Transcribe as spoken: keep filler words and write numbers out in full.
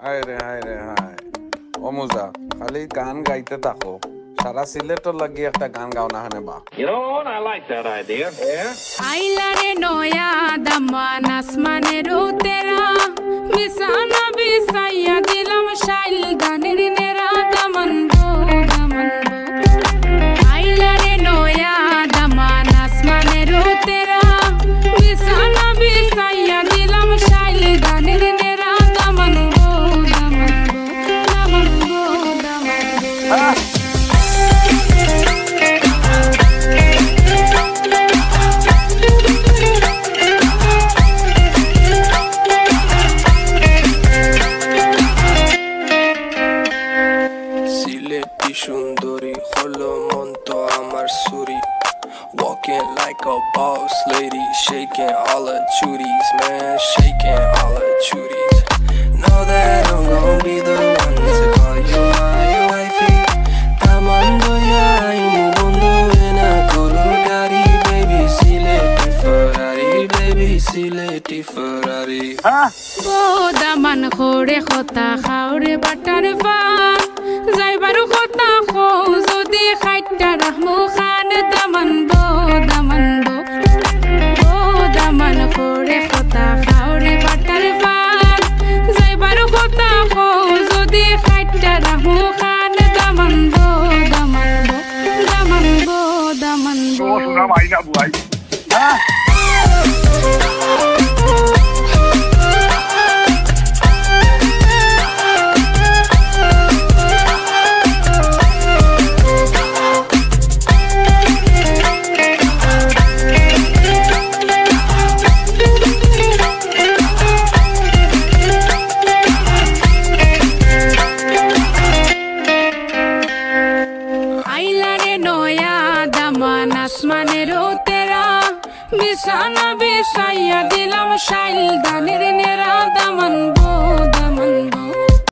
হায় রে হায় রে হায় ও মুজা খালি গান গাইতে থাকো সারা সিলেটর লাগি একটা গান গাও না হানে বা You know what? I like that idea. Yeah. আইলারে নয়া দামান আসমানের উতেরা মিশানা বিসাইয়া দিলাম শাইল গানের নেরা দামান গো দামান গো আইলারে নয়া দামান আসমানের উতেরা মিশানা বিসাইয়া দিলাম শাইল গানের নেরা দামান গো দামান গো দামান গো দামান গো Shunduri, holo monto amar suri. Walking like a boss lady, shaking all her chuties, man, shaking all her chuties. Know that I'm gon' be the one to call you my wifey. Tamando ya imu bondo ena korugari, baby sileti Ferrari, baby sileti Ferrari. O Daman খোরে খতা খাওরে butter ফা যাইবারু খতা খো যদি খাইটা রাহমু খান দামান বো দামান বো ও দামান খোরে খতা খাওরে butter ফা যাইবারু খতা খো যদি খাইটা রাহমু খান দামান বো দামান বো দামান বো দামান বো শোনা ভাই না বুয়াই হ্যাঁ আসমানের উতেরা বিছানা বিছাইয়া দিলাম শাইল দানে